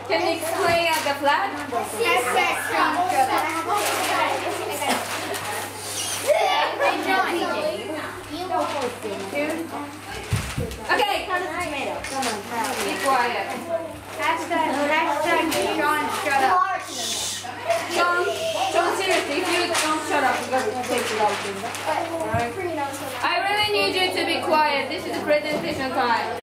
Can you explain the flag? Okay. Be quiet. Hashtag Sean, shut up. Sean, seriously, if you don't shut up, we're going to take it out. I really need you to be quiet. This is presentation time.